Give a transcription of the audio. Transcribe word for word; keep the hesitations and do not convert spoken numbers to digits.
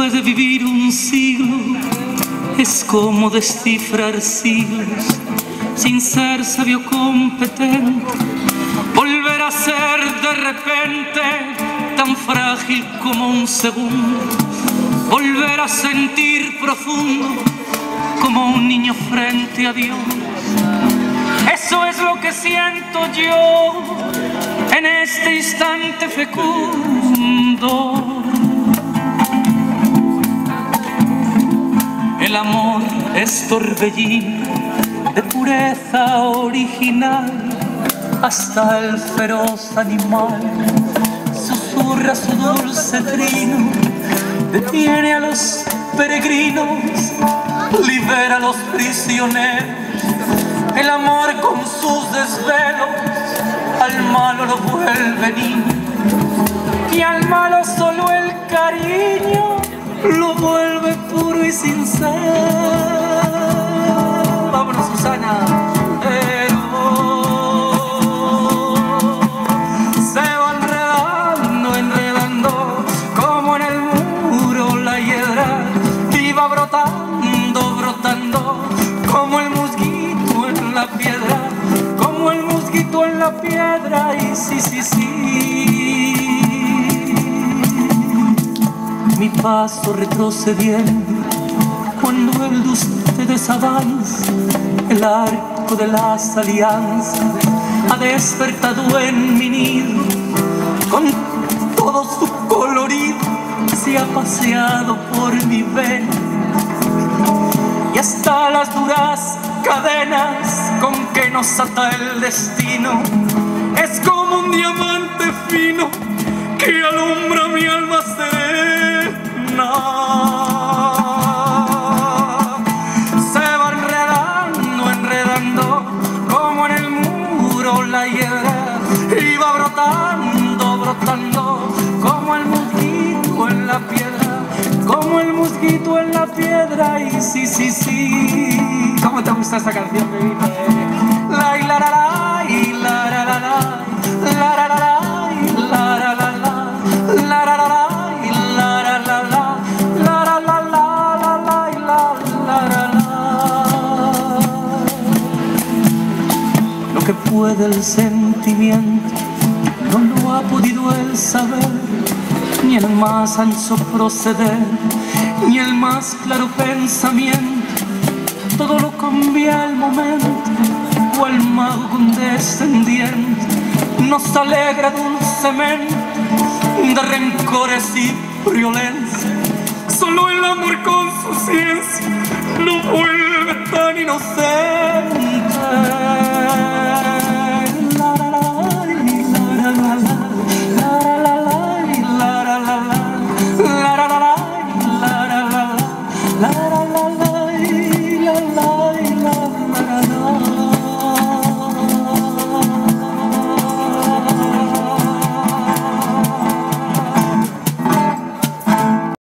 Después de vivir un siglo, es como descifrar siglos, sin ser sabio competente, volver a ser de repente tan frágil como un segundo, volver a sentir profundo como un niño frente a Dios. Eso es lo que siento yo en este instante fecundo. El amor es torbellino de pureza original, hasta el feroz animal susurra su dulce trino, detiene a los peregrinos, libera a los prisioneros. El amor con sus desvelos al malo lo vuelve niño, y al malo solo el cariño lo vuelve puro y sincero. Vámonos, Susana. Pero se va enredando, enredando como en el muro la hiedra, y va brotando, brotando como el musguito en la piedra, como el musguito en la piedra. Y sí, sí, sí, mi paso retrocediendo cuando el de ustedes avanza, el arco de las alianzas ha despertado en mi nido, con todo su colorido se ha paseado por mi vena, y hasta las duras cadenas con que nos ata el destino es como un diamante fino que alumbra mi alma serena. Se va enredando, enredando como en el muro la hiedra, y va brotando, brotando como el musguito en la piedra, como el musguito en la piedra. Y sí, sí, sí. ¿Cómo te gusta esta canción, baby? La y la la la y la la la la la la la la y la la la la la la la la y la la la la la la la la la y la la la la. Lo que puede el sentimiento no lo ha podido el saber, ni el más ancho proceder, ni el más claro pensamiento. Todo lo cambia el momento, cual mago condescendiente nos alegra dulcemente de rencores y violencia. Solo el amor con su ciencia lo vuelve tan inocente.